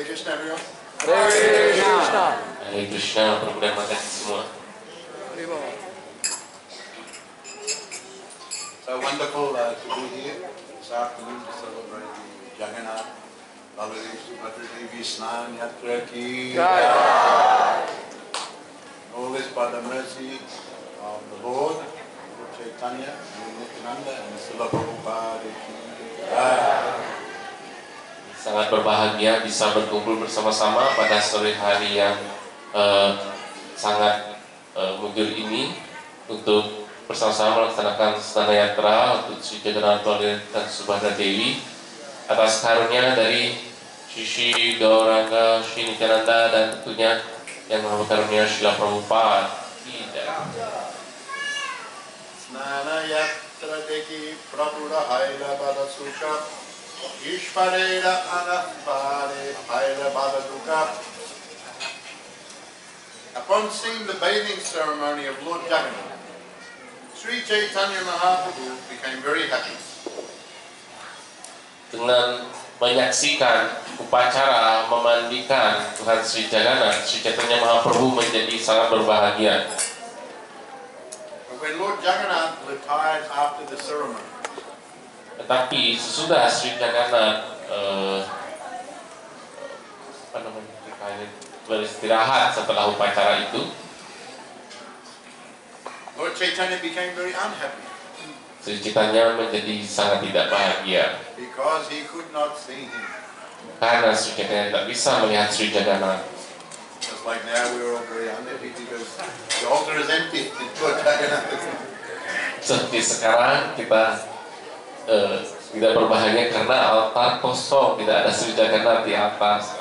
Hare Krishna, everyone. Hare Krishna. Hare Krishna, Prabhupada makasih semua. So wonderful to be here this afternoon to celebrate the Jagannath Baladev Subhadra Devi Snan Yatra Ki. All this by the mercy of the Lord, Lord Chaitanya, Lord Nityananda, and Srila Prabhupada Ki. Sangat berbahagia bisa berkumpul bersama-sama pada sore hari yang sangat mujur ini untuk bersama-sama melaksanakan Stana Yatra untuk Sri Jagannath Baladev dan Subhadra Dewi atas karunia dari Sri Gauranga, Sri Nityananda, dan tentunya yang Maha Karunia Srila Prabhupada. Snana Yatra Deki Prabhupada Haila Bada Sukha Ishvareda Anapare Haila Bada Dukha. Upon seeing the bathing ceremony of Lord Jagannath, Sri Chaitanya Mahaprabhu became very happy. Dengan menyaksikan upacara memandikan Tuhan Sri Jagannath, Sri Chaitanya Mahaprabhu menjadi sangat berbahagia. But when Lord Jagannath retired after the ceremony, Tetapi sesudah Sri Jagannath beristirahat setelah upacara itu, Lord Chaitanya became very unhappy Sri Chaitanya menjadi sangat tidak bahagia because he could not see him. karena Sri Chaitanya tidak bisa melihat Sri Jagannath. Just like now we're all very unhappy because the altar is empty. It's Lord Jagannath. Seperti sekarang kita tidak berbahagia karena altar kosong, tidak ada Sri Jagannath di atas.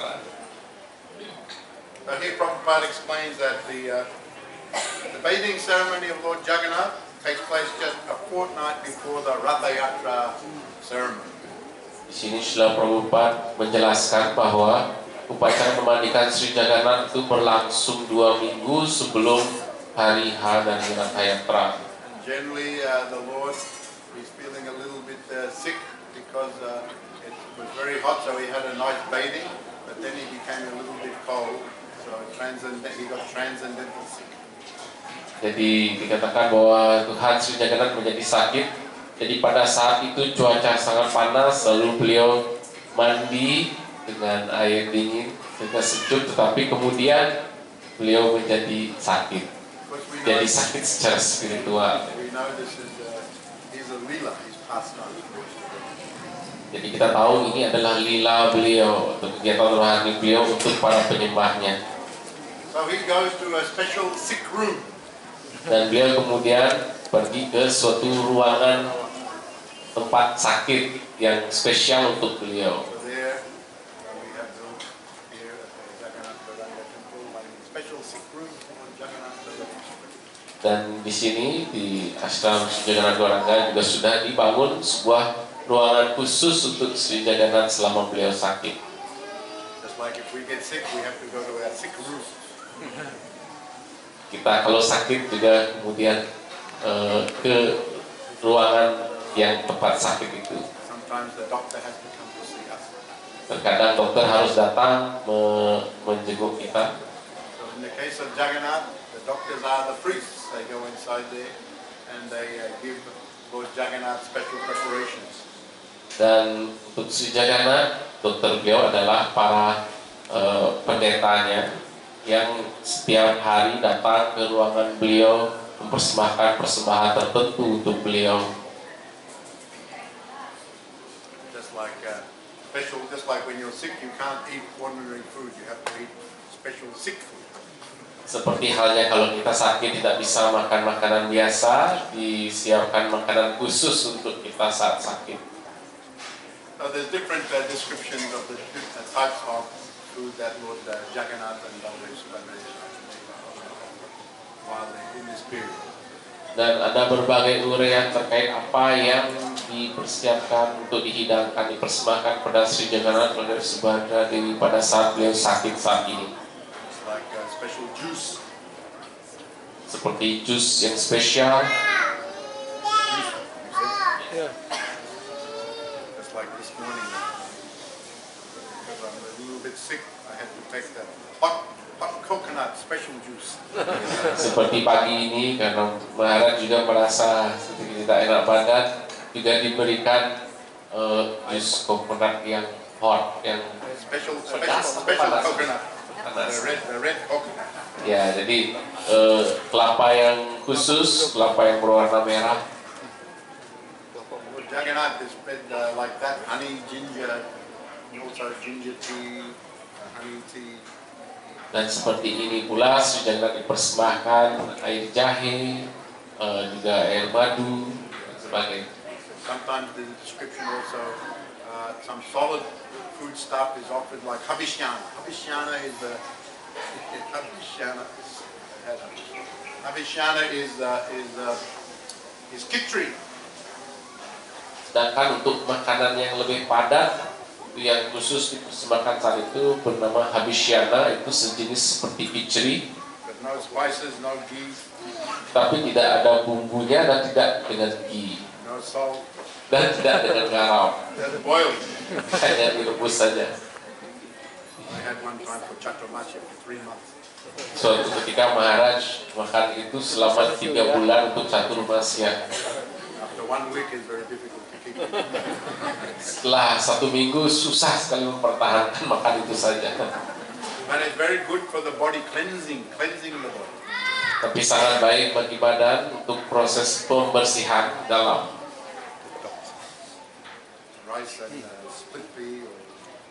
So here Prabhupada explains that the bathing ceremony of Lord Jagannath takes place just a fortnight before the Ratha Yatra ceremony. Di sini Srila Prabhupada menjelaskan bahwa upacara memandikan Sri Jagannath itu berlangsung 2 minggu sebelum hari H dan Ratha Yatra. And generally the Lord is feeling a little bit sick because it was very hot, so he had a nice bathing, but then he became a little bit cold, so he got transcendental sick. Jadi dikatakan bahwa Tuhan Sri Jagannath menjadi sakit. Jadi pada saat itu cuaca sangat panas, lalu beliau mandi dengan air dingin sehingga sejuk, tetapi kemudian beliau menjadi sakit. Jadi sakit secara spiritual. We know this is he's a lila, he's passed on. Jadi kita tahu ini adalah lila beliau atau kegiatan rohani beliau untuk para penyembahnya. So he goes to a special sick room. Dan beliau kemudian pergi ke suatu ruangan tempat sakit yang spesial untuk beliau. So there we have built here at the Jagannath Bharanga Temple a special sick room for Jagannath Bharanga. Dan di sini di Ashram Sri Jagannath Bharanga juga sudah dibangun sebuah ruangan khusus untuk Sri Jagannath selama beliau sakit. Just like if we get sick, we have to go to our sick room. Kita kalau sakit juga kemudian ke ruangan yang tempat sakit itu. Sometimes the doctor has to come to see us. Terkadang dokter harus datang menjenguk kita. So in the case of Jagannath, the doctors are the priests. They go inside there and they give Lord Jagannath special preparations. Dan untuk Sri Jagannath, dokter beliau adalah para pendetanya yang setiap hari datang ke ruangan beliau mempersembahkan persembahan tertentu untuk beliau. Just like when you're sick, you can't eat ordinary food. You have to eat special sick food. Seperti halnya kalau kita sakit tidak bisa makan makanan biasa, disiapkan makanan khusus untuk kita saat sakit. So there's different descriptions of the types of food that Lord Jagannath and Baladev Subhadra while in this period. Dan ada berbagai uraian terkait apa yang dipersiapkan untuk dihidangkan, dipersembahkan pada Sri Jagannath Baladev Subhadra Dewi pada saat beliau sakit saat ini. It's like a special juice. Seperti jus yang spesial. Just like this morning. because I'm a little bit sick. I had to take the hot coconut special juice. Seperti pagi ini karena Maharaj juga merasa sedikit tidak enak badan, juga diberikan jus coconut yang hot, yang Special panas. coconut. Panas. The red coconut. Ya, jadi kelapa yang khusus, kelapa yang berwarna merah. Lord Jagannath is fed like that, honey, ginger, and also ginger tea, honey tea. Dan seperti ini pula Sri Jagannath dipersembahkan air jahe, juga air madu, dan sebagainya. Sometimes the description also, some solid food stuff is offered like habishyana. Habishyana is khichdi. Sedangkan untuk makanan yang lebih padat, yang khusus dipersembahkan saat itu bernama habishyana, itu sejenis seperti khichdi. But no spices, no ghee, Tapi tidak ada bumbunya dan tidak dengan ghee no salt. dan tidak dengan garam, They're boiled. hanya direbus saja. I had one time for Chaturmasya for 3 months. Suatu ketika Maharaj makan itu selama 3 bulan untuk Chaturmasya. After 1 week it's very difficult to keep. Setelah 1 minggu susah sekali mempertahankan makan itu saja. And it's very good for the body, cleansing the body. Tapi sangat baik bagi badan untuk proses pembersihan dalam. Rice and split pea or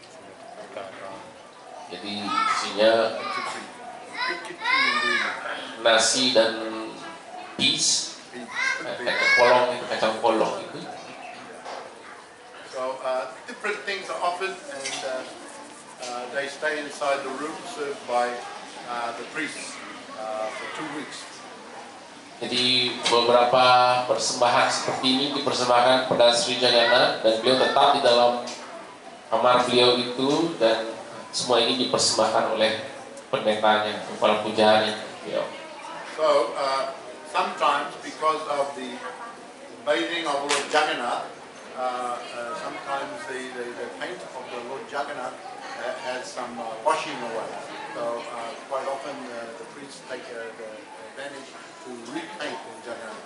Jadi isinya khichdi. Khichdi ingredient. nasi dan peas, kacang polong itu. So different things are offered, and they stay inside the room served by the priests for 2 weeks. Jadi beberapa persembahan seperti ini dipersembahkan kepada Sri Jagannath dan beliau tetap di dalam kamar beliau itu, dan semua ini dipersembahkan oleh pendetanya, kepala pujari beliau. So sometimes because of the bathing of Lord Jagannath, sometimes the paint of the Lord Jagannath has some washing away. So quite often the priests take the advantage to repaint Lord Jagannath.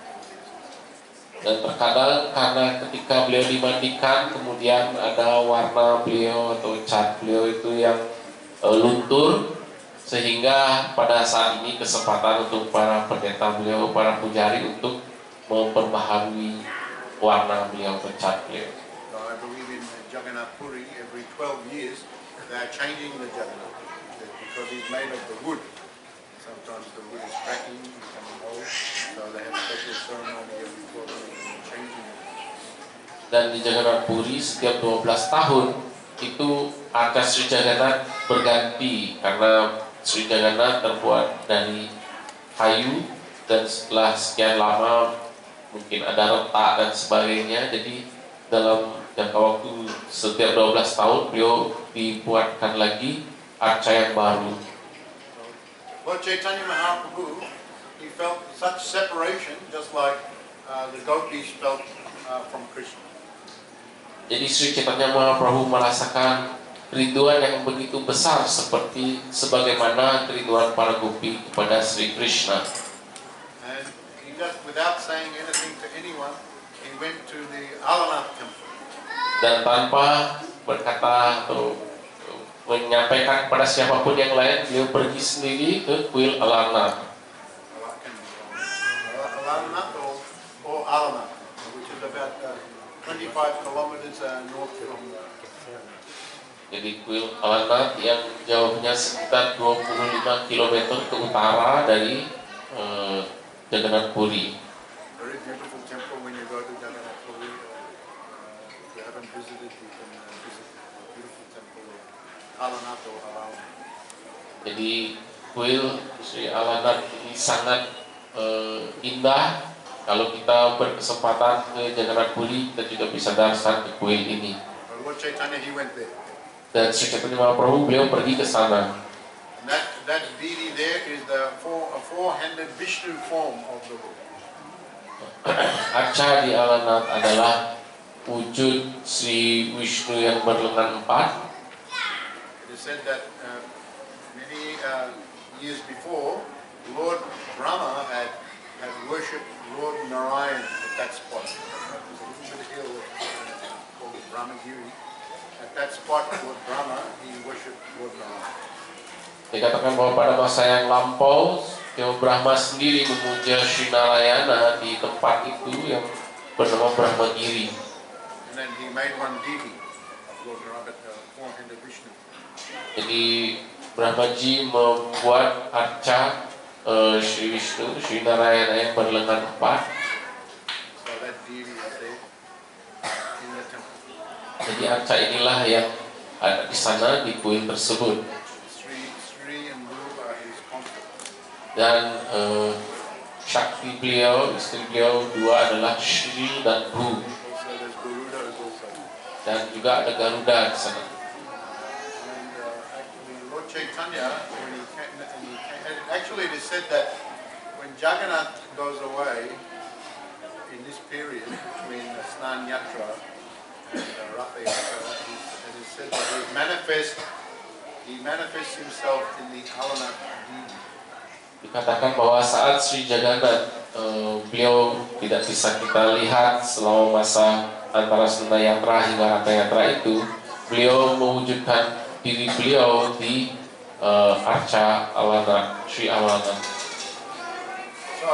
Dan terkadang karena ketika beliau dimandikan kemudian ada warna beliau atau cat beliau itu yang luntur, sehingga pada saat ini kesempatan untuk para pendeta beliau, para pujari untuk memperbaharui warna beliau atau cat beliau. So I believe in Jagannath Puri, every 12 years they are changing the Jagannath because he's made of the wood. Sometimes the wood is cracking, becoming old, so they have special ceremony every 12 years and changing it. Dan di Jagannath Puri setiap 12 tahun itu arca Sri Jagannath berganti, karena Sri Jagannath terbuat dari kayu dan setelah sekian lama mungkin ada retak dan sebagainya, jadi dalam jangka waktu setiap 12 tahun beliau dibuatkan lagi arca yang baru. Lord Chaitanya Mahaprabhu, he felt such separation just like the gopis felt from Krishna. Jadi Sri Chaitanya Mahaprabhu merasakan kerinduan yang begitu besar seperti sebagaimana kerinduan para gopi kepada Sri Krishna. And he just, without saying anything to anyone, he went to the Alanath temple. Dan tanpa berkata atau menyampaikan kepada siapapun yang lain, beliau pergi sendiri ke kuil Alanath. Alanath or Alanath, which is about 25 kilometers north from Jadi kuil Alanath yang jauhnya sekitar 25 km ke utara dari Jagannath Puri. very beautiful temple. When you go to Jagannath Puri, if you haven't visited, you can visit the beautiful temple of Alanath or Alanath. Jadi kuil Sri Alanath ini sangat indah. Kalau kita berkesempatan ke Jagannath Puri, kita juga bisa datang ke kuil ini. But Lord Chaitanya, he went there. Dan Sri Chaitanya Mahaprabhu beliau pergi ke sana. And that deity there is a four-handed Vishnu form of the Lord. Arca di Alanath adalah wujud Sri Vishnu yang berlengan 4. said that many years before, Lord Brahma had worshipped Lord Narayan at that spot. It was a little bit of hill called Brahmagiri. At that spot, Lord Brahma, he worshipped Lord Narayan. Dikatakan bahwa pada masa yang lampau, Dewa Brahma sendiri memuja Sri Narayana di tempat itu yang bernama Brahmagiri. And then he made one deity, Lord Narayan, four-handed Vishnu. Jadi Brahmaji membuat arca Sri Vishnu, Sri Narayana yang berlengan empat. So that deity was there in the temple. Jadi arca inilah yang ada di sana di kuil tersebut. Sri and Guru are his consorts. Dan Shakti beliau, istri beliau dua adalah Shri dan Bu. Also there's Garuda is also. Dan juga ada Garuda di sana. And actually Lord Chaitanya, when he came, actually it is said that when Jagannath goes away in this period between Snan Yatra and Ratha Yatra, it is said that he manifests himself in the Alanath deity. Dikatakan bahwa saat Sri Jagannath beliau tidak bisa kita lihat selama masa antara Sena Yatra hingga Ratha Yatra itu, beliau mewujudkan diri beliau di arca Alana, Sri Alana. So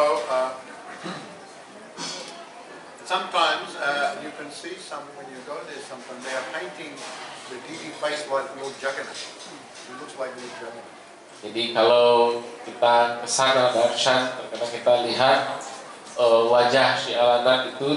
sometimes you can see when you go there, sometimes they are painting the deity face like Lord Jagannath. He looks like Lord Jagannath. Jadi kalau kita ke sana darshan, terkadang kita lihat wajah Sri Alana itu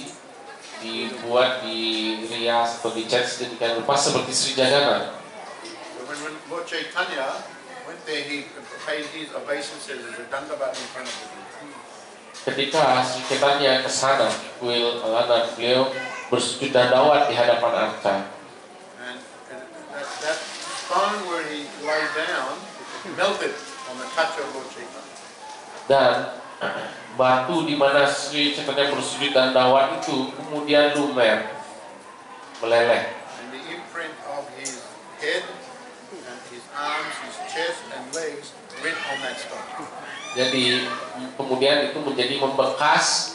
dibuat rias atau dicat sedemikian rupa seperti Sri Jagannath. So when Lord Chaitanya went there, he paid his obeisances as a dandavat in front of the deity. Ketika Sri Chaitanya ke sana kuil Alana, beliau bersujud dandawat di hadapan arca. And that stone where he lay down melted on the touch of Lord Chaitanya. Dan batu di mana Sri Chaitanya bersujud dandawat itu kemudian lumer, meleleh. And the imprint of his head and his arms, his chest and legs went on that stone. Jadi kemudian itu menjadi membekas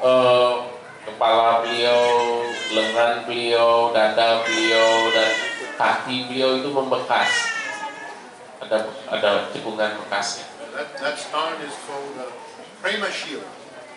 kepala beliau, lengan beliau, dada beliau dan kaki beliau itu membekas. Ada cekungan bekasnya. That stone is called Prema Shila.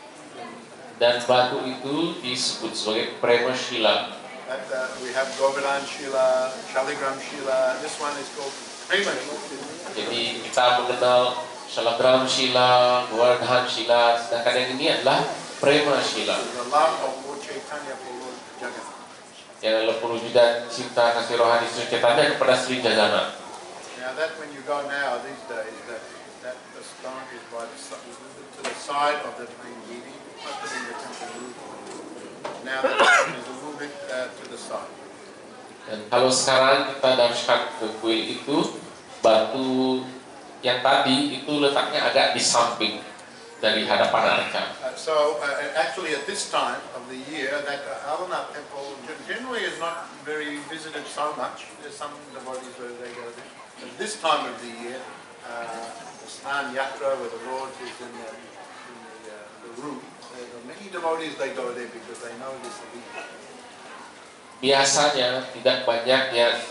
Dan batu itu disebut sebagai Prema Shila. We have Govardhan Shila, Shaligram Shila. This one is called Prema Shila. Jadi kita mengenal Shalagram Shila, Govardhan Shila, sedangkan yang ini adalah Prema Shila. The love of Lord Chaitanya for Lord Jagannath. Yang adalah perwujudan cinta kasih rohani Sri Chaitanya kepada Sri Jagannath. Now that when you go now these days, that the stone is by to the side of the main deity, not in the temple roof. Now the stone is a little bit to the side. Dan kalau sekarang kita darshan ke kuil itu, batu yang tadi itu letaknya agak di samping dari hadapan arca. Actually at this time of the year, that Alanath temple generally is not very visited so much. There's some devotees where they go there. At this time of the year, the Snan Yatra where the Lord is in the room, there are many devotees they go there because they know this will be. Biasanya tidak banyak yang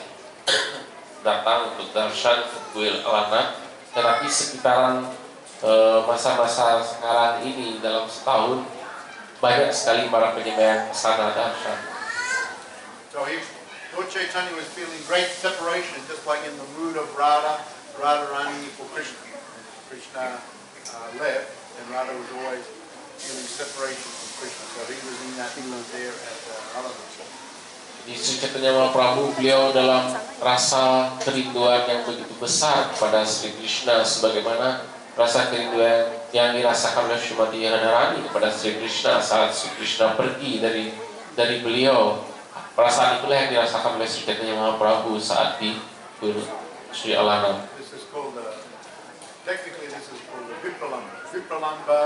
datang untuk darshan ke kuil Alana, tetapi sekitaran masa-masa sekarang ini dalam setahun banyak sekali para penyembah ke sana darshan. So Lord Chaitanya was feeling great separation, just like in the mood of Radharani for Krishna. Krishna left, and Radha was always feeling separation from Krishna. So he was in that mood there at Alanath. Di Sri Chaitanya Mahaprabhu, beliau dalam rasa kerinduan yang begitu besar kepada Sri Krishna, sebagaimana rasa kerinduan yang dirasakan oleh Srimati Radharani kepada Sri Krishna saat Sri Krishna pergi dari beliau. Perasaan itulah yang dirasakan oleh Sri Chaitanya Mahaprabhu saat di Sri Alana. This is called technically this is called the Vipralamba. Vipralamba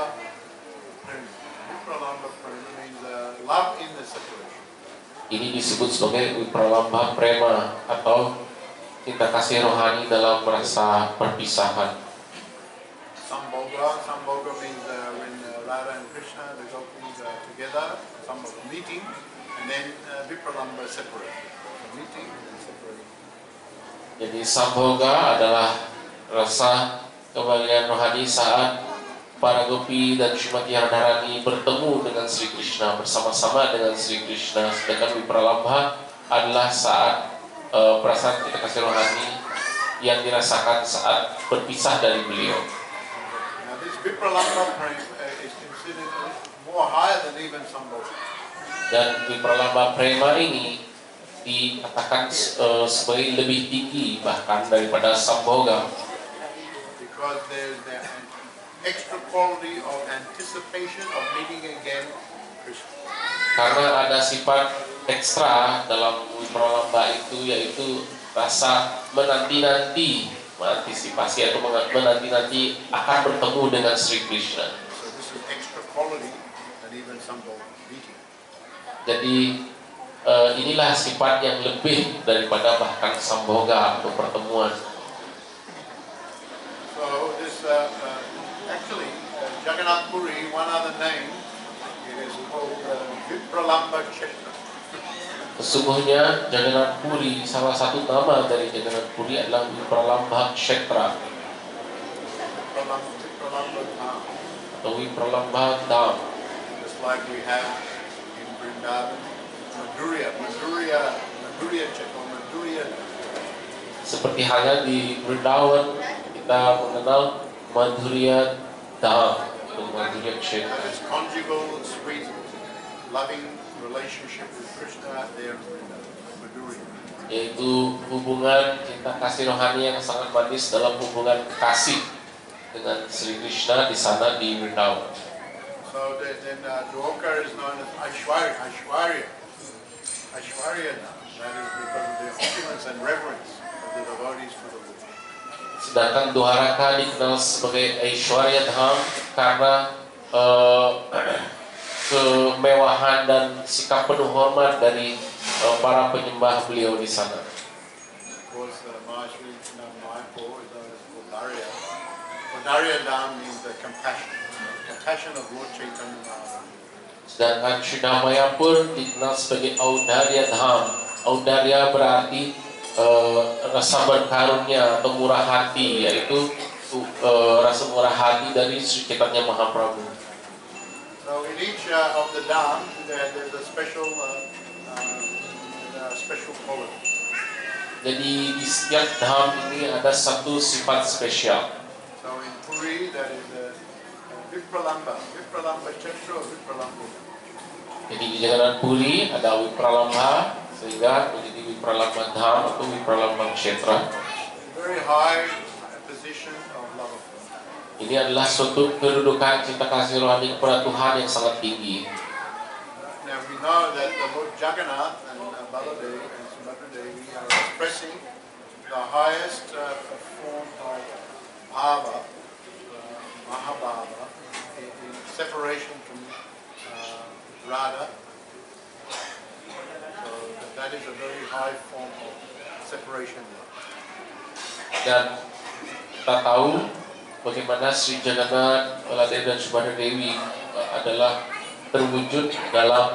means love in the separation. Ini disebut sebagai Vipralamba Prema atau cinta kasih rohani dalam merasa perpisahan. Sambhoga means when Radha and Krishna, the gopis are together, Sambhoga meeting, and then Vipralamba separate. So meeting and then separating. Jadi Sambhoga adalah rasa kebahagiaan rohani saat para gopi dan Srimati Radharani bertemu dengan Sri Krishna, bersama-sama dengan Sri Krishna. Sedangkan Vipralambha adalah saat perasaan cinta kasih rohani yang dirasakan saat berpisah dari beliau. Now this Vipralambha prema is considered more higher than even Sambhoga. Dan Vipralambha prema ini dikatakan sebagai lebih tinggi bahkan daripada Sambhoga. Because there's the extra quality of anticipation of meeting again Krishna. Karena ada sifat ekstra dalam Vipralambha itu, yaitu rasa menanti-nanti, mengantisipasi atau menanti-nanti akan bertemu dengan Sri Krishna. So this is extra quality than even Sambhoga meeting. Jadi inilah sifat yang lebih daripada bahkan Sambhoga atau pertemuan. So this actually Jagannath Puri, one other name, it is called Vipralambha Kshetra. Sesungguhnya Jagannath Puri, salah satu nama dari Jagannath Puri adalah Vipralambha Kshetra Vipralambha Dham. atau Vipralambha Dham. Just like we have in Vrindavan, Madhurya Kshetra. Seperti halnya di Vrindavan kita mengenal Madhurya Dham atau Madhurya Kshetra. This conjugal, sweet, loving relationship with Krishna there in Vrindavan, Madhurya. Yaitu hubungan cinta kasih rohani yang sangat manis dalam hubungan kasih dengan Sri Krishna di sana di Vrindavan. So then Dwarka is known as Aishwarya. Aishwarya now. That is because of the opulence and reverence of the devotees for the Lord. Sedangkan Dwaraka dikenal sebagai Aishwarya Dham karena kemewahan dan sikap penuh hormat dari para penyembah beliau di sana. Of course, Mahashri Mayapur is known as Kodarya. Kodarya Dham means the compassion of Lord Chaitanya Mahaprabhu. Sedangkan Sri Mayapur dikenal sebagai Audarya Dham. Audarya berarti rasa berkarunia atau murah hati, yaitu rasa murah hati dari Sri Chaitanya Mahaprabhu. So in each of the dham, there's a special quality. Jadi di setiap dham ini ada satu sifat spesial. So in Puri, that is Vipralambha Kshetra or Vipralambha. Jadi di Jagannath Puri ada Vipralambha sehingga menjadi Vipralambha Dham atau Vipralambha Kshetra. Very high position of love of God. Ini adalah suatu kedudukan cinta kasih rohani kepada Tuhan yang sangat tinggi. Now we know that the Lord Jagannath and Baladev and Subhadra Devi are expressing the highest form of bhava, Mahabhava, in separation from Radha. So that is a very high form of separation love. Dan kita tahu bagaimana Sri Jagannath, Baladev dan Subhadra Dewi adalah terwujud dalam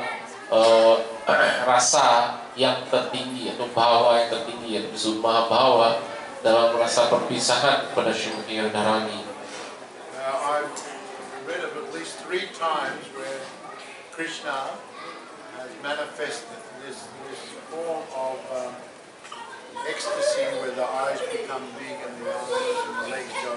rasa yang tertinggi atau bhawa yang tertinggi, yaitu disebut Mahabhava, dalam rasa perpisahan kepada Srimati Radharani. I've read of at least 3 times where Krishna has manifested this form of ecstasy where the eyes become big and the arms and the legs go.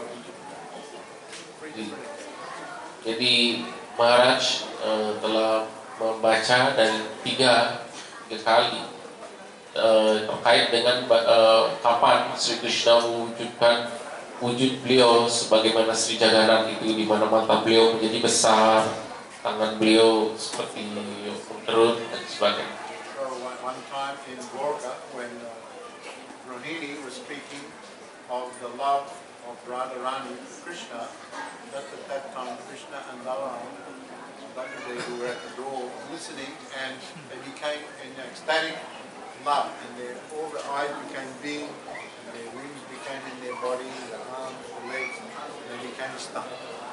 Jadi Maharaj telah membaca dari 3 kali terkait dengan kapan Sri Krishna mewujudkan wujud beliau sebagaimana Sri Jagannath itu, di mana mata beliau menjadi besar, tangan beliau seperti perut dan sebagainya. So one time in Dwarka when Rohini was speaking of the love of Radharani to Krishna, that at that time Krishna and Balaram who were at the door listening, and they became in ecstatic love, and all the eyes became big, and their wings became in their body, the arms, the legs, and they became stuck.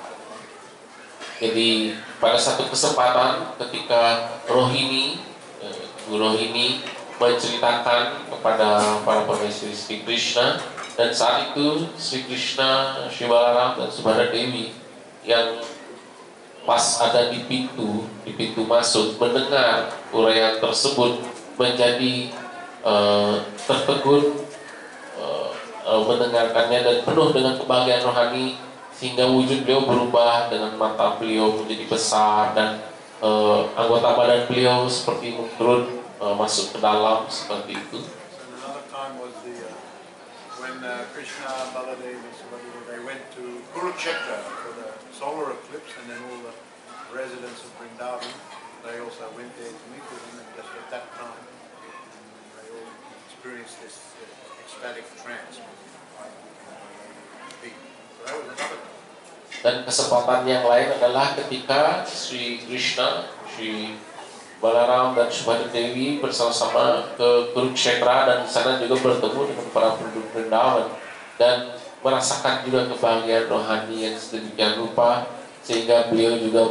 Jadi pada satu kesempatan ketika Rohini, Bu Rohini menceritakan kepada para permaisuri Sri Krishna, dan saat itu Sri Krishna, Sri Balaram dan Subhadra Dewi yang pas ada di pintu masuk mendengar uraian tersebut menjadi tertegun mendengarkannya dan penuh dengan kebahagiaan rohani, sehingga wujud beliau berubah dengan mata beliau menjadi besar dan anggota badan beliau seperti turun masuk ke dalam seperti itu. And another time was when Krishna, Baladev, and Subhadra, they went to Kurukshetra for the solar eclipse, and then all the residents of Vrindavan, they also went there to meet with him, and just at that time, they all experienced this ecstatic trance. So that was another time. Dan kesempatan yang lain adalah ketika Sri Krishna, Sri Balaram dan Subhadra Dewi bersama-sama ke Kurukshetra, dan di sana juga bertemu dengan para penduduk Vrindavan dan merasakan juga kebahagiaan rohani yang sedemikian rupa, sehingga beliau juga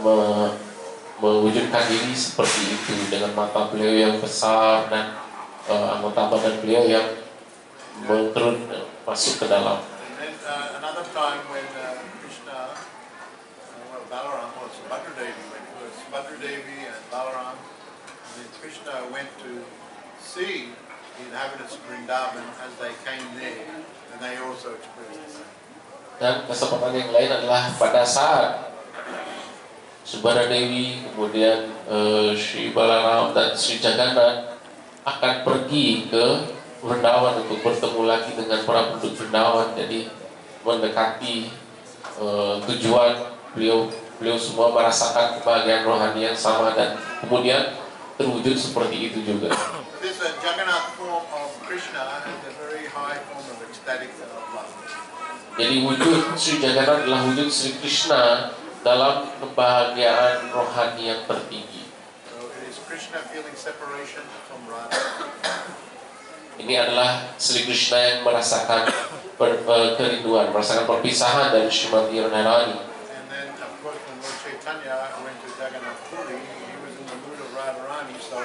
mewujudkan diri seperti itu dengan mata beliau yang besar dan anggota badan beliau yang turun masuk ke dalam. And then another time when Krishna, Balaram, or Subhadra Devi went, it was Subhadra Devi and Balaram, and then Krishna went to see the inhabitants of Vrindavan as they came there, and they also experienced the same. Dan kesempatan yang lain adalah pada saat Subhadra Devi, kemudian Sri Balaram dan Sri Jagannath akan pergi ke Vrindavan untuk bertemu lagi dengan para penduduk Vrindavan. Jadi mendekati tujuan, beliau semua merasakan kebahagiaan rohani yang sama dan kemudian terwujud seperti itu juga. This Jagannath form of Krishna is a very high form of ecstatic love. Jadi wujud Sri Jagannath adalah wujud Sri Krishna dalam kebahagiaan rohani yang tertinggi. So it is Krishna feeling separation from Radha. Ini adalah Sri Krishna yang merasakan kerinduan, merasakan perpisahan dari Srimati Radharani. And then, of course, when Lord Chaitanya went to Jagannath Puri, he was in the mood of Radharani, so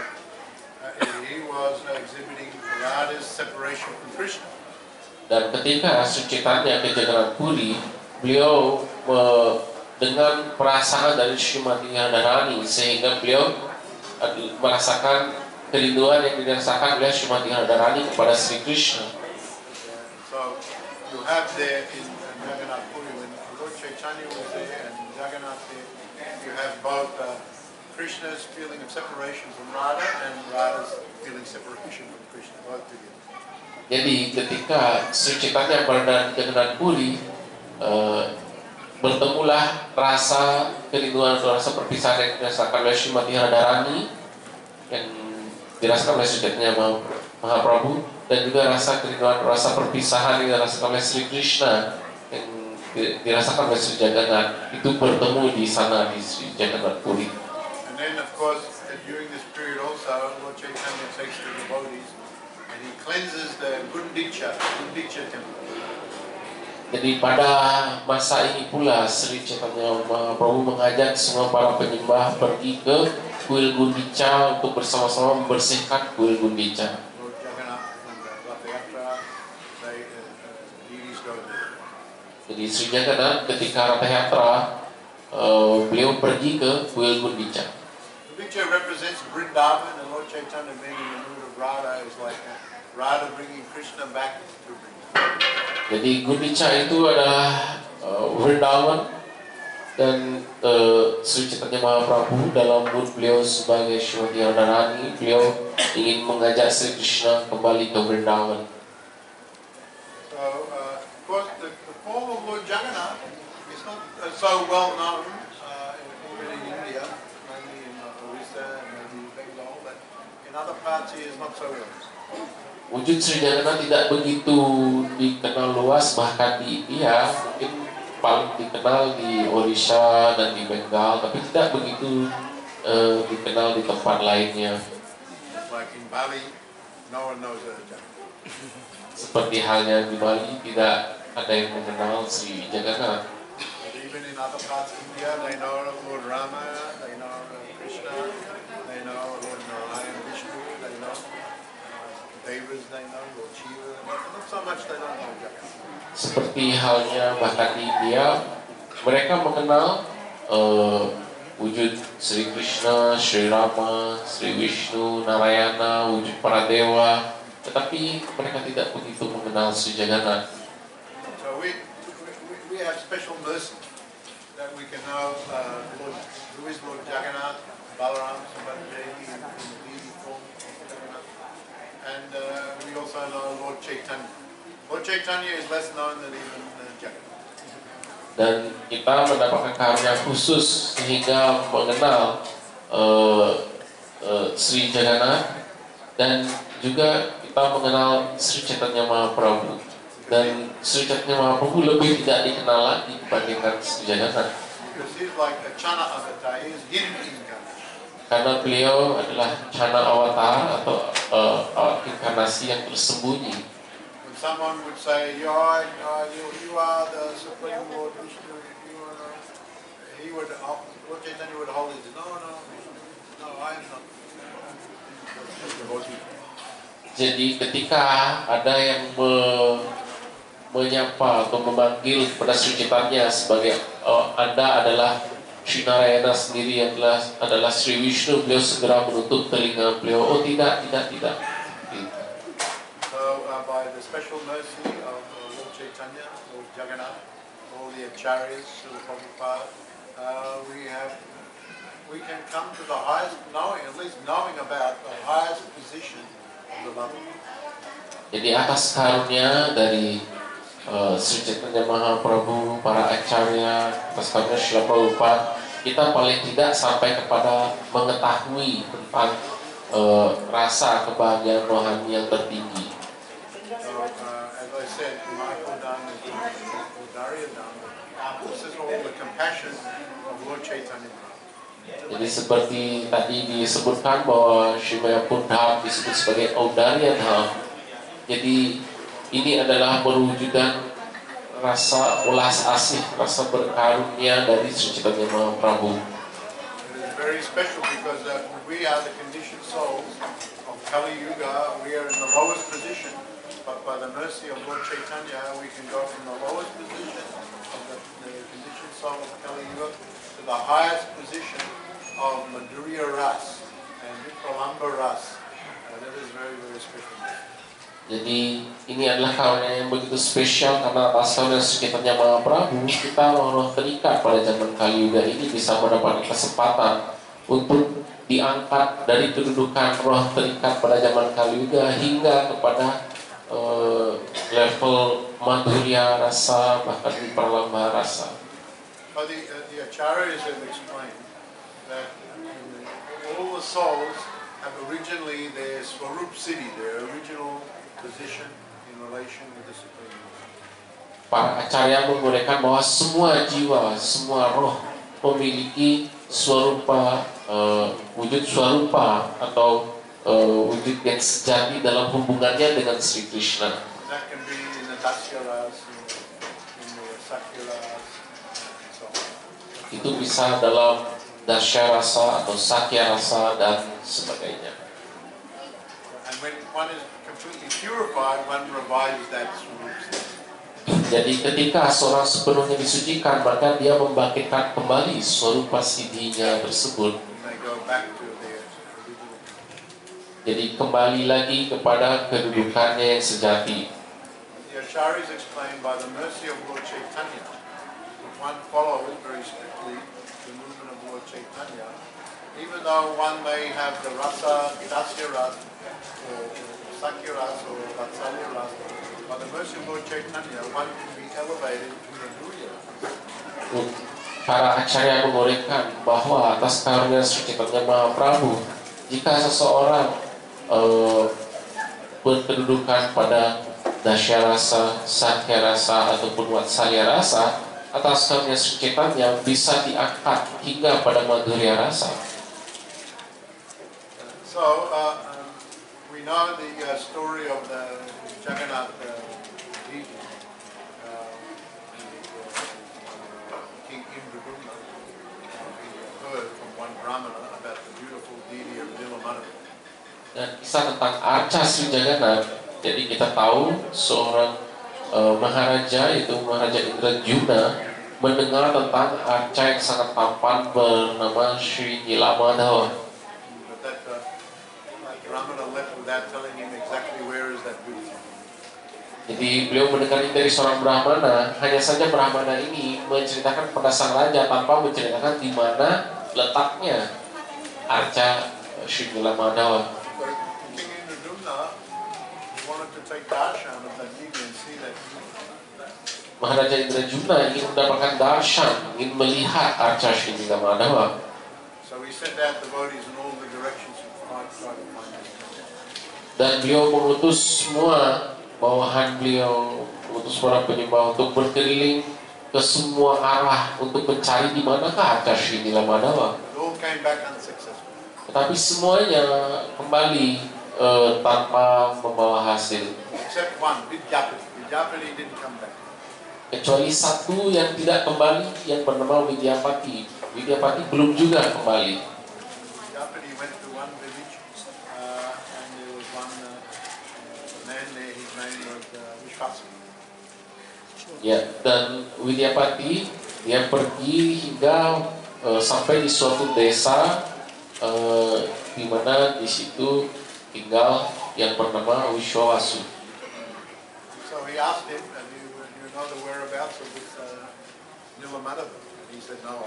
he was exhibiting Radha's separation from Krishna. Dan ketika Sri Chaitanya ke Jagannath Puri, beliau dengan perasaan dari Srimati Radharani, sehingga beliau merasakan kerinduan yang dirasakan oleh Srimati Radharani kepada Sri Krishna. So you have there in Jagannath Puri, when Lord Chaitanya was there and Jagannath there, you have both Krishna's feeling of separation from Radha and Radha's feeling separation from Krishna, both together. Jadi ketika Sri Chaitanya berada di Jagannath Puri, bertemulah rasa kerinduan atau rasa perpisahan yang dirasakan oleh Srimati Radharani, yang dirasakan oleh Sri Chaitanya Mahaprabhu, dan juga rasa kerinduan, rasa perpisahan yang dirasakan oleh Sri Krishna yang dirasakan oleh Sri Jagannath, itu bertemu di sana di Sri Jagannath Puri. And then, of course, during this period also, Lord Chaitanya takes the devotees and he cleanses the Gundicha temple. Jadi pada masa ini pula Sri Chaitanya Mahaprabhu mengajak semua para penyembah pergi ke kuil Gundicha untuk bersama-sama membersihkan kuil Gundicha. Lord Jagannath and Rath Yatra, they deities go there. Jadi Sri Jagannath ketika Ratha Yatra beliau pergi ke kuil Gundicha. Gundicha represents Vrindavan, and Lord Chaitanya being in the mood of Radha is like Radha bringing Krishna back to Vrindavan. Jadi Gundicha itu adalah Vrindavan, dan Sri Chaitanya Mahaprabhu dalam mood beliau sebagai Srimati Radharani, beliau ingin mengajak Sri Krishna kembali ke Vrindavan. So, of course, the form of Lord Jagannath is not so well known even in India, maybe in Orissa and maybe Bengal, but in other parts he is not so well known. Wujud Sri Jagannath tidak begitu dikenal luas, bahkan di India mungkin paling dikenal di Orissa dan di Bengal, tapi tidak begitu dikenal di tempat lainnya. Like in Bali, no one knows Jagannath. Seperti halnya di Bali, tidak ada yang mengenal Sri Jagannath. But even in other parts of India, they know Lord Rama, they know Krishna, they know Lord Narayan, Vishnu, they know Devas, they know Lord Shiva. Not so much they don't know Jagannath. Seperti halnya bahkan di India, mereka mengenal wujud Sri Krishna, Sri Rama, Sri Vishnu, Narayana, wujud para dewa, tetapi mereka tidak begitu mengenal Sri Jagannath. So we have special mercy that we can know who is Lord Jagannath, Balaram, Subhadra in the deity form of Jagannath. And we also know Lord Chaitanya. Lord Chaitanya is less known than even Jagannath. Dan kita mendapatkan karunia khusus sehingga mengenal Sri Jagannath, dan juga kita mengenal Sri Chaitanya Mahaprabhu. Dan Sri Chaitanya Mahaprabhu lebih tidak dikenal lagi dibandingkan Sri Jagannath. Because he's like a Chana avatar, he is hidden incarnation. Karena beliau adalah Chana Avatar atau inkarnasi yang tersembunyi. When someone would say, you are the Supreme Lord Vishnu, Lord Chaitanya would hold it. No, I am not. Jadi ketika ada yang menyapa atau memanggil kepada Sri Chaitanya sebagai Anda adalah Sri Narayana sendiri yang adalah Sri Vishnu, beliau segera menutup telinga beliau. Oh tidak. By the special mercy of Lord Chaitanya, Lord Jagannath, all the acharyas, Srila Prabhupada, we can come to the highest knowing, at least knowing about the highest position of the Lord. Jadi atas karunia dari Sri Chaitanya Mahaprabhu, para acarya, atas karunia Srila Prabhupada, kita paling tidak sampai kepada mengetahui tentang rasa kebahagiaan rohani yang tertinggi. As I said, Michael Dhan and Darya Dhan, this is all the compassion of Lord Chaitanya. Jadi seperti tadi disebutkan bahwa Srimaya Pundham disebut sebagai Audarya Dham. Jadi ini adalah perwujudan rasa ulas asih, rasa berkarunia dari Sri Chaitanya Mahaprabhu. It is very special because we are the conditioned souls of Kali Yuga. We are in the lowest position, but by the mercy of Lord Chaitanya, we can go from the lowest position of the conditioned soul of Kali Yuga to the highest position of Madhurya Ras and Vipralamba Ras. That is very, very special. Jadi ini adalah karunia yang begitu spesial karena atas karunia Sri Chaitanya Mahaprabhu kita roh terikat pada zaman Kali Yuga ini bisa mendapatkan kesempatan untuk diangkat dari kedudukan roh terikat pada zaman Kali Yuga hingga kepada level Madhurya Rasa, bahkan Vipralamba Rasa. But the acharyas have explained that all the souls have originally their Swarup Siddhi, their original position in relation with the Supreme Lord. Para acarya menggunakan bahwa semua jiwa, semua roh memiliki swarupa, wujud swarupa atau wujud yang sejati dalam hubungannya dengan Sri Krishna. That can be in the Dasyaras, in the Sakyaras, and so on. Itu bisa dalam Dasya Rasa atau Sakya Rasa dan sebagainya. And when one is completely purified, one revives that Swarup Siddhi. Jadi ketika seorang sepenuhnya disucikan, maka dia membangkitkan kembali swarupa siddhinya tersebut. And they go back to their original. Jadi kembali lagi kepada kedudukannya yang sejati. The acharyas explain by the mercy of Lord Chaitanya, if one follows very strictly the movement of Lord Chaitanya, even though one may have the rasa, dasya rasa, or sakya rasa, or vatsalya rasa, by the mercy of Lord Chaitanya, one can be elevated to the Madhurya rasa. Para acarya menguraikan bahwa atas karunia Sri Chaitanya Mahaprabhu, jika seseorang berkedudukan pada Dasya Rasa, Sakya Rasa ataupun Vatsalya Rasa, atas karunia Sri Chaitanya bisa diangkat hingga pada Madhurya Rasa. So, we We know the story of the Jagannath deity. King Indragupta. We heard from one Brahmana about the beautiful deity of Nilamada. Dan kisah tentang Arca Sri Jagannath. Jadi kita tahu seorang Maharaja, yaitu Maharaja Indrajuna, mendengar tentang arca yang sangat tampan bernama Sri Nilamadava. But that Brahmana left without telling him exactly where is that beauty. Jadi beliau mendengar ini dari seorang Brahmana. Hanya saja Brahmana ini menceritakan pada sang raja tanpa menceritakan di mana letaknya arca Sri Nilamadava. So King Indrajumna wanted to take darshan of that deity and see that beauty. Maharaja Indrajuna ingin mendapatkan darshan, ingin melihat arca Sri Nilamadava. So he sent out devotees in all the directions to try to find it. Dan beliau mengutus semua bawahan beliau, mengutus para penyembah untuk berkeliling ke semua arah untuk mencari di manakah arca Sri Nilamadava. It all came back unsuccessful. Tetapi semuanya kembali tanpa membawa hasil. Except one, Vidyapati. Vidyapati didn't come back. Kecuali satu yang tidak kembali, yang bernama Widyapati. Widyapati belum juga kembali. Vidyapati went to one village and there was one man there, his name was Vishvasu. Ya, dan Widyapati dia pergi hingga sampai di suatu desa di mana di situ tinggal yang bernama Vishwawasu. So he asked him, and you know the whereabouts of this Nilamadava? And he said, no.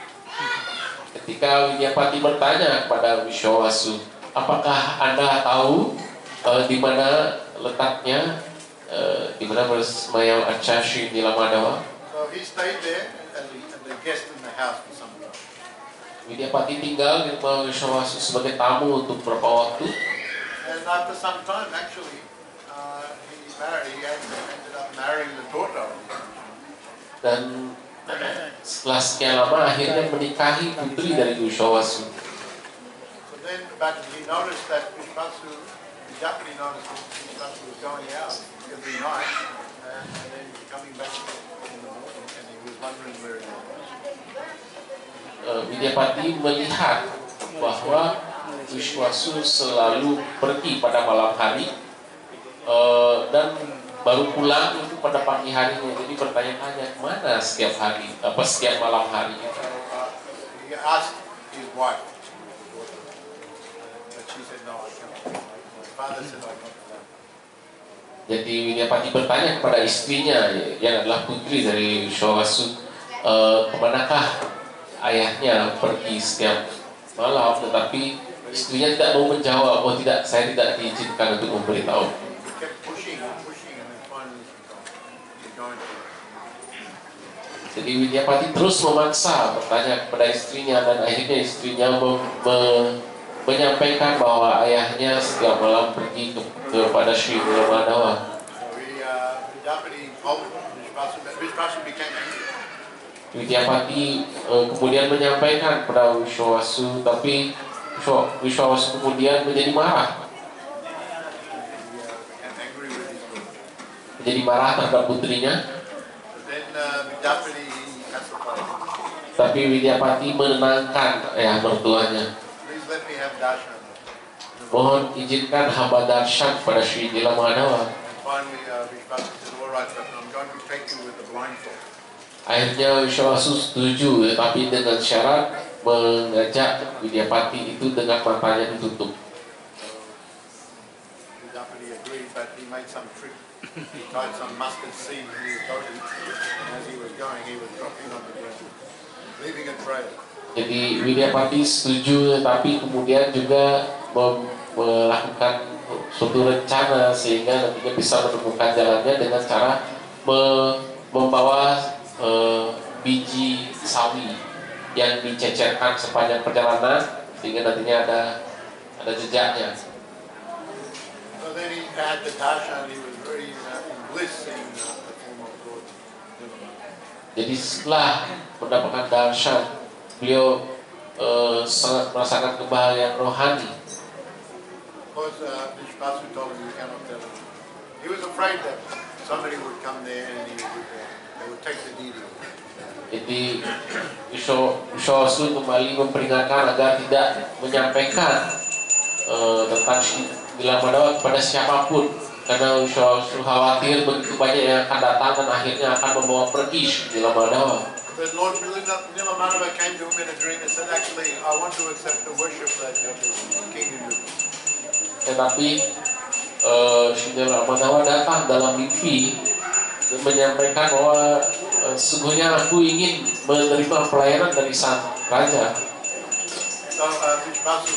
Ketika Widyapati bertanya kepada Vishwawasu, apakah Anda tahu di mana letaknya, di mana bersemayam arca Sri Nilamadava? So he stayed there and the guest in the house for some time. Widyapati tinggal di rumah Vishwawasu sebagai tamu untuk beberapa waktu. And after some time, actually, he ended up marrying the daughter. Dan setelah sekian lama akhirnya menikahi putri dari Vishwawasu. So then, but he noticed that Vidyapati noticed that Vishvasu was going out every night and then coming back in the morning, and he was wondering where he was. Widyapati melihat bahwa Vishwasu selalu pergi pada malam hari dan baru pulang itu pada pagi harinya. Jadi bertanya-tanya kemana setiap hari, setiap malam hari. He asked his wife, but she said, no, I cannot. My father said, I cannot. Jadi Widyapati bertanya kepada istrinya yang adalah putri dari Vishwawasu, kemanakah ayahnya pergi setiap malam, tetapi istrinya tidak mau menjawab. Oh tidak, saya tidak diizinkan untuk memberitahu. He kept pushing and pushing, and then finally she going to. Jadi Widyapati terus memaksa bertanya kepada istrinya, dan akhirnya istrinya menyampaikan bahwa ayahnya setiap malam pergi kepada Sri Nilamadava. So Vidyapati told Vishvasu became angry. Widyapati kemudian menyampaikan kepada Vishwawasu, tapi Vishwawasu kemudian menjadi marah. Menjadi marah terhadap putrinya. Tapi Widyapati menenangkan ayah mertuanya. Mohon izinkan hamba darshan pada Sri Nilamadava. Akhirnya Vishwawasu setuju, tetapi dengan syarat mengajak Widyapati itu dengan matanya ditutup. Vidyapati agreed, but he made some trick. He tied some mustard seed to his body, and as he was going, he was dropping on the ground, leaving it trail. Jadi Widyapati setuju, tetapi kemudian juga melakukan suatu rencana sehingga nantinya bisa menemukan jalannya dengan cara membawa biji sawi yang dicecerkan sepanjang perjalanan sehingga nantinya ada jejaknya. So then he had the darshan, he was very in bliss seeing the form of Lord Nilamadava. Jadi setelah mendapatkan darshan, beliau sangat merasakan kebahagiaan rohani. course, Vishvasu told him, you cannot tell him. He was afraid that somebody would come there and they would take the deed. Jadi Vishwasu kembali memperingatkan agar tidak menyampaikan tentang Nilamadawa kepada siapapun, karena Vishwasu khawatir begitu banyak yang akan datang dan akhirnya akan membawa pergi Nilamadawa. The Lord Nilamadava came to him in a dream and said, actually, I want to accept the worship that the king is doing. Tetapi Nilamadawa datang dalam mimpi dan menyampaikan bahwa sesungguhnya aku ingin menerima pelayanan dari sang raja. So Vishvasu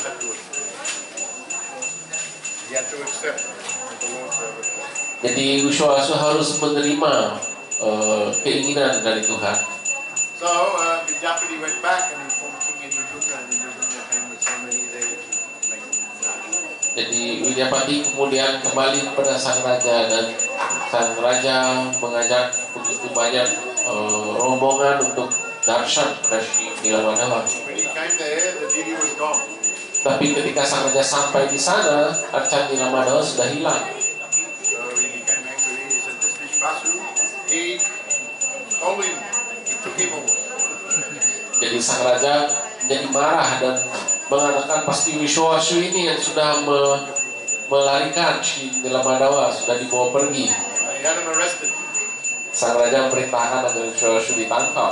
had to accept the Lord's service. Jadi Vishwasu harus menerima keinginan dari Tuhan. So Vidyapati went back and informed King Indradutta, and Indradutta came with so many there to make it. Jadi Vidyapati kemudian kembali kepada sang raja dan sang raja mengajak begitu banyak rombongan untuk darshan pada Sri Nilamadawa. When he came there, the deity was gone. Tapi ketika sang raja sampai di sana, Arcan Nilamadawa sudah hilang. So he became angry. He said, "This Vishvasu, he told him, he took him away." Jadi sang raja menjadi marah dan mengatakan pasti Vishwasu ini yang sudah melarikan Sri Nilamadawa, sudah dibawa pergi. He had him arrested. Sang raja memerintahkan agar Vishwasu ditangkap.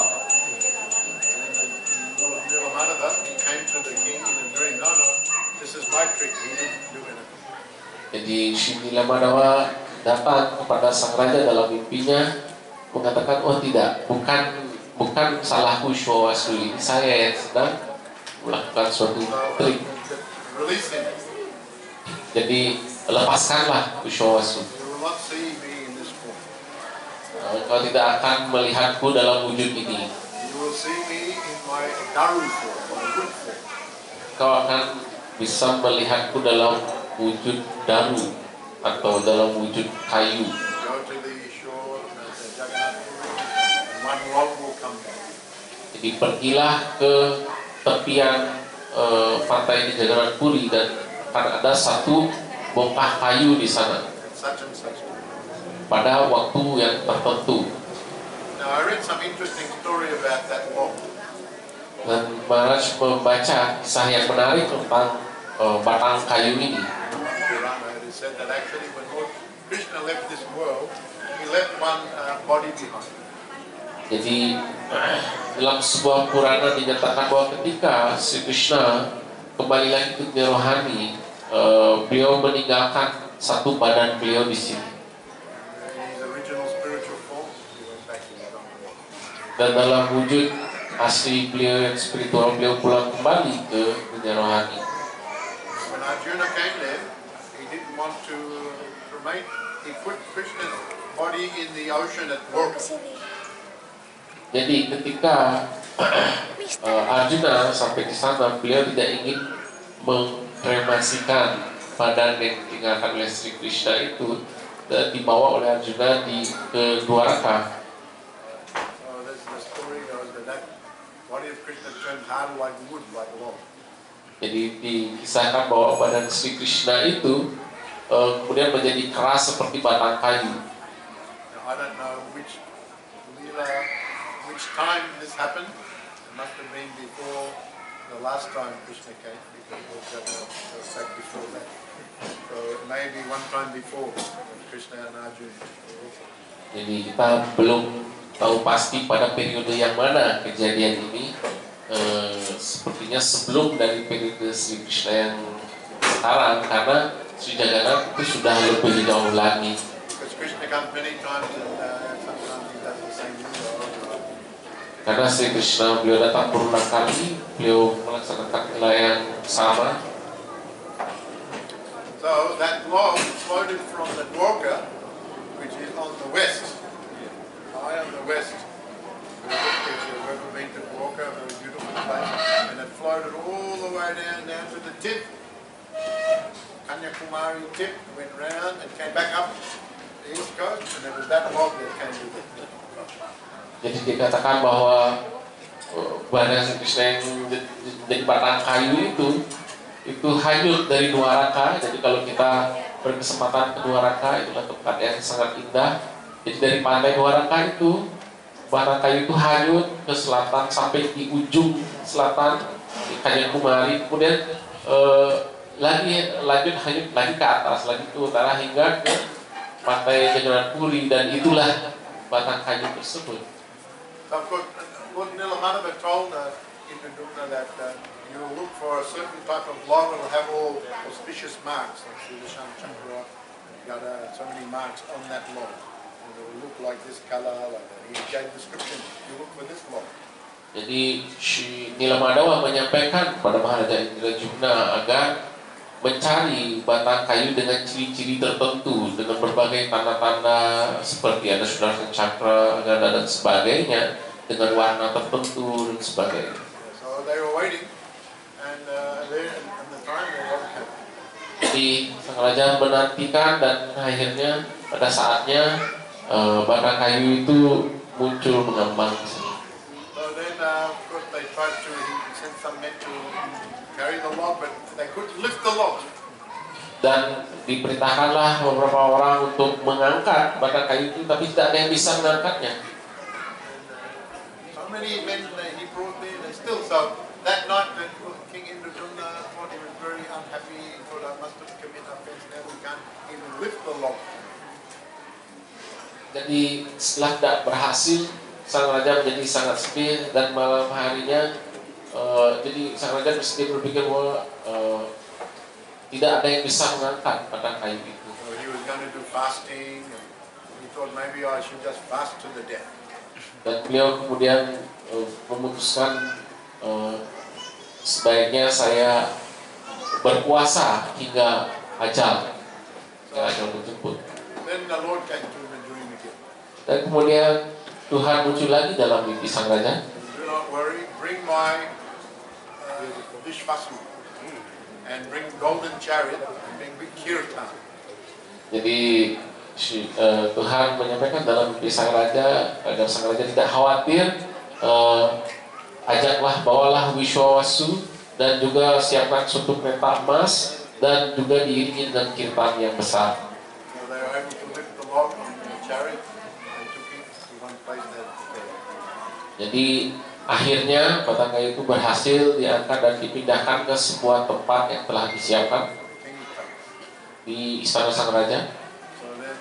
Lord Nilamadeva, he came to the king in a dream. No, this is my trick. He didn't do anything. Jadi Sri Nilamadawa datang kepada sang raja dalam mimpinya mengatakan, oh tidak, bukan salahku Vishwasu, ini saya yang sedang melakukan suatu trik. Release him. Jadi lepaskanlah Vishwasu. You will not see me in this form. Kau tidak akan melihatku dalam wujud ini. You will see me in my daru form, my good form. Kau akan bisa melihatku dalam wujud daru atau dalam wujud kayu. Go to the shore, the Jagannath Puri, and one log will come down. Jadi pergilah ke tepian pantai di Jagannath Puri dan akan ada satu bongkah kayu di sana Such and such. pada waktu yang tertentu. Now I read some interesting story about that log. Dan Maharaj membaca kisah yang menarik tentang batang kayu ini. Purana, it is said that actually when Lord Krishna left this world, he left one body behind. Jadi dalam sebuah Purana dinyatakan bahwa ketika Sri Krishna kembali lagi ke dunia rohani, beliau meninggalkan satu badan beliau di sini. His original spiritual form, he went back in his own form. Dan dalam wujud asli beliau yang spiritual, beliau pulang kembali ke dunia rohani. When Arjuna came there, he didn't want to remain. He put Krishna's body in the ocean at Dwarka. Jadi ketika Arjuna sampai di sana, beliau tidak ingin mengkremasikan badan yang ditinggalkan oleh Sri Krishna itu dan dibawa oleh Arjuna ke Dwarka. So the story goes that body of Krishna turned hard like wood, like log. Jadi dikisahkan bahwa badan Sri Krishna itu kemudian menjadi keras seperti batang kayu. Now, I don't know which time this happened. It must have been before the last time Krishna came, because Lord Jagannath was back before that. So maybe one time before when Krishna and Arjuna were also. Jadi kita belum tahu pasti pada periode yang mana kejadian ini. Sepertinya sebelum dari periode Sri Krishna yang sekarang, karena Sri Jagannath itu sudah lebih jauh lagi. Because Krishna comes many times and sometimes he does the same thing. Karena Sri Krishna beliau datang berulang kali, beliau melaksanakan nilai yang sama. So that log floated from the Dwarka, which is on the west, high on the west. If you've ever been to Dwarka, a very beautiful place, and it floated all the way down to the tip, Kanyakumari tip, went round and came back up the east coast, and it was that log that came to the tip. Jadi dikatakan bahwa badan Sri Krishna yang menjadi batang kayu itu itu hanyut dari Dua Raka. Jadi kalau kita berkesempatan ke Dua Raka, itulah tempat yang sangat indah. Jadi dari pantai Dua Raka itu, batang kayu itu hanyut ke selatan sampai di ujung selatan di Kanyakumari. Kemudian lagi lanjut hanyut lagi ke atas, lagi ke utara hingga ke pantai Jagannath Puri, dan itulah batang kayu tersebut. So of course, Lord Nilamadeva told Indra Dumna that you will look for a certain type of log that will have all auspicious marks, like Sudarshan Chakra, Gada, so many marks on that log. And it will look like this color, like that. He gave description, you look for this log. Jadi Sri Nilamadeva menyampaikan kepada Maharaja Indrajumna agar mencari batang kayu dengan ciri-ciri tertentu, dengan berbagai tanda-tanda seperti ada Sudarshan Chakra, Gada dan sebagainya, dengan warna tertentu dan sebagainya. So they were waiting, and the time they were okay. Jadi sang raja menantikan, dan akhirnya pada saatnya batang kayu itu muncul mengambang. So then, of course, they tried to send some men to carry the log, but they couldn't lift the log. Dan diperintahkanlah beberapa orang untuk mengangkat batang kayu itu, tapi tidak ada yang bisa mengangkatnya. So many men he brought there, and still, so that night King Indradumna thought he was very unhappy. He thought, I must have committed offense, now we can't even lift the log. Jadi setelah tidak berhasil, sang raja menjadi sangat sedih, dan malam harinya jadi sang raja berpikir bahwa tidak ada yang bisa mengangkat batang kayu itu. So he was going to do fasting, and he thought maybe I should just fast to the death. Dan beliau kemudian memutuskan sebaiknya saya berpuasa hingga ajal menjemput. Then the Lord came to him in dream again. Dan kemudian Tuhan muncul lagi dalam mimpi sang raja. Do not worry, bring my Vishvasu, and bring golden chariot, and bring big kirtan. Jadi Tuhan menyampaikan dalam mimpi sang raja agar sang raja tidak khawatir, ajaklah, bawalah Wishwawasu, dan juga siapkan suatu kereta emas, dan juga diiringi dengan kirtan yang besar. So they were able to lift the log on the chariot and took it to one place they had prepared. Jadi akhirnya batang kayu itu berhasil diangkat dan dipindahkan ke sebuah tempat yang telah disiapkan King's palace. di istana sang raja. So then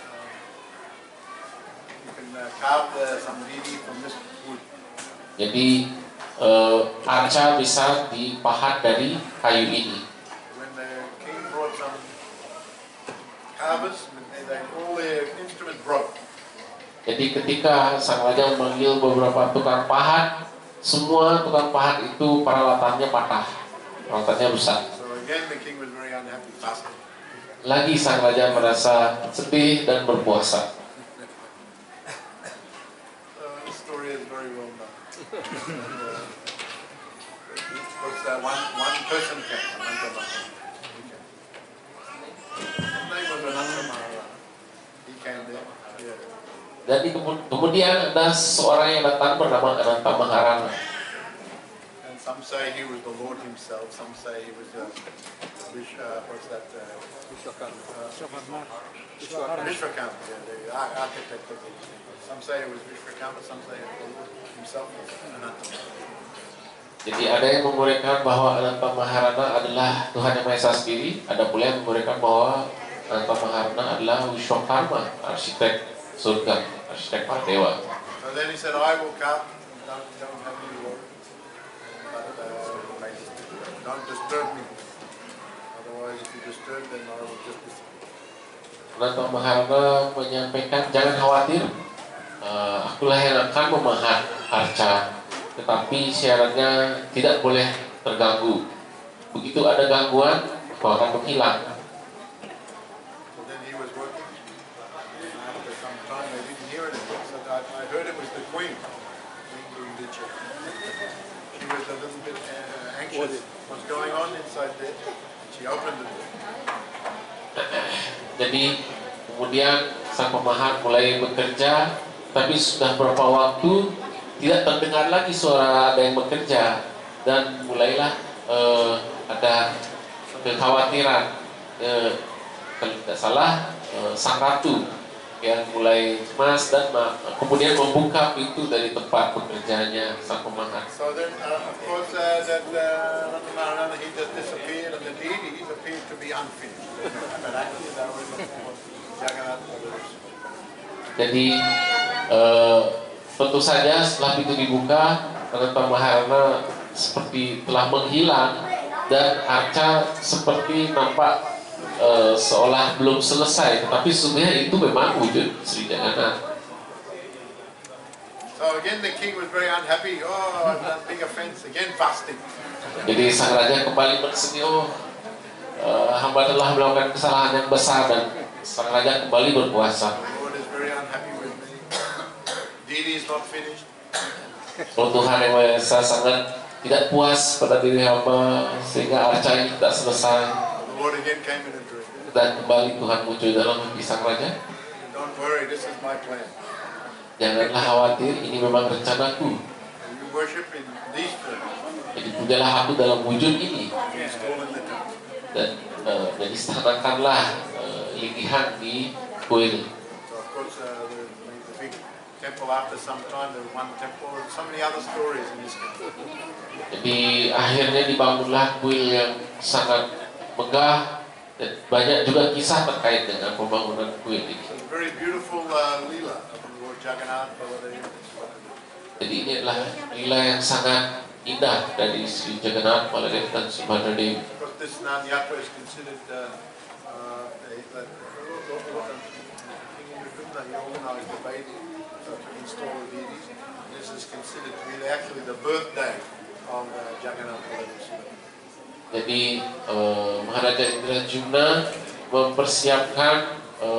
you can carve some deity from this wood. Jadi arca bisa dipahat dari kayu ini. When the king brought some carvers, all their instruments broke. Jadi ketika sang raja memanggil beberapa tukang pahat, semua tukang pahat itu peralatannya patah, peralatannya rusak. So again the king was very unhappy fasting. Lagi sang raja merasa sedih dan berpuasa. This story is very well known. Because one person came, Ananta Maharana. His name was Ananta Maharana. He came there. Yeah. Dan kemudian ada seorang yang datang bernama Ananta Maharana. And some say he was the Lord himself. Some say he was what's that? Vishwakarma, the architect of the. Some say it was Vishwakarma. Some say it was the Lord himself. Ananta Maharana. Jadi ada yang menguraikan bahwa Ananta Maharana adalah Tuhan Yang Maha Esa sendiri. Ada pula yang menguraikan bahwa Ananta Maharana adalah Vishwakarma, arsitek surga, arsitek para dewa. And then he said, I will come. Don't have any worry. But don't disturb me. Otherwise, if you disturb, then I will just disappear. Ananta Maharana menyampaikan, jangan khawatir, akulah yang akan memahat arca, tetapi syaratnya tidak boleh terganggu. Begitu ada gangguan, kau akan menghilang. So then he was working. And after some time, they didn't hear anything. So I heard it was the Queen. Queen Gurudicha. She was a little bit anxious. What's going on inside there? She opened the door. Jadi kemudian sang pemahat mulai bekerja, tapi sudah beberapa waktu tidak terdengar lagi suara ada yang bekerja, dan mulailah ada kekhawatiran. Kalau tidak salah sang ratu yang mulai cemas dan kemudian membuka pintu dari tempat bekerjanya sang pemahat. So then, of course, that Ratu Maharana, he just disappeared, and the deities appeared to be unfinished. But actually, they were looking for Jagannath Baladev. Jadi tentu saja setelah pintu dibuka, Ratu Maharana seperti telah menghilang dan arca seperti nampak seolah belum selesai, tetapi sebenarnya itu memang wujud Sri Jagannath. So again, the king was very unhappy. Oh, I've done big offense again, fasting. Jadi sang raja kembali bersedih, hamba telah melakukan kesalahan yang besar, dan sang raja kembali berpuasa. The Lord is very unhappy with me. Deity is not finished. Oh, Tuhan yang Maha Esa sangat tidak puas pada diri hamba sehingga arca ini tidak selesai. The Lord again came in a dream. Dan kembali Tuhan muncul dalam mimpi sang raja. Don't worry, this is my plan. Janganlah khawatir, ini memang rencanaku. And you worship in these forms. Jadi pujalah aku dalam wujud ini. Install in the temple. Dan jadi istanakanlah linggihan di kuil. So of course, the big temple after some time, there was one temple, and so many other stories in this temple. Jadi akhirnya dibangunlah kuil yang sangat megah, dan banyak juga kisah terkait dengan pembangunan kuil ini. It's a very beautiful lila of the Lord Jagannath Baladev. Jadi ini adalah lila yang sangat indah dari Sri Jagannath Baladev dan Subhadra Devi. Because this Nanyatra is considered he organized the bathing to install the deities. This is considered to be actually the birthday of Jagannath Baladev. Jadi Maharaja Indrajumna mempersiapkan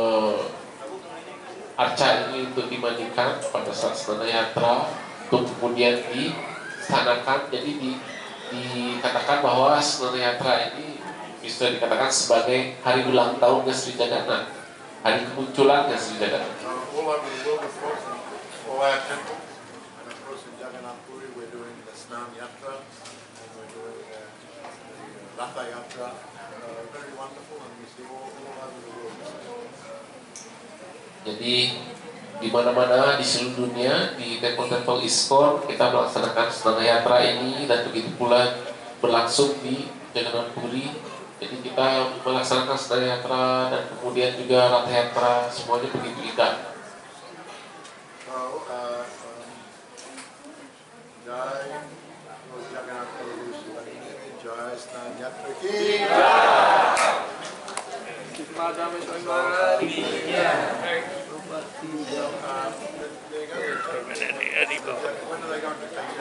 arca ini untuk dimandikan pada saat Snana Yatra, untuk kemudian distanakan. Jadi dikatakan bahwa Snana Yatra ini bisa dikatakan sebagai hari ulang tahunnya Sri Jagannath, hari kemunculannya Sri Jagannath. All over the world, of course, in all our temples, and of course in Jagannath Puri we're doing the Snan Yatra, and we're doing the Ratha Yatra. Very wonderful, and we see all over the world. Jadi di mana-mana di seluruh dunia, di tempel-tempel ISKCON kita melaksanakan Snana Yatra ini, dan begitu pula berlangsung di Jagannath Puri. Jadi kita melaksanakan Snana Yatra dan kemudian juga Ratha Yatra, semuanya begitu indah. So, Jai Lord Jagannath Baladev Subhadra, Jai Snan Yatra ki. Madam Swamara. When are they going to take